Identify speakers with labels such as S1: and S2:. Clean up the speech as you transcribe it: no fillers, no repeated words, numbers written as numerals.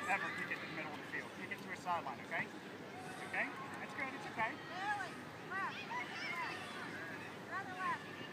S1: ever kick it in the middle of the field. Kick it to a sideline, okay? Okay? That's good. It's okay.
S2: Left. Left. Rather left.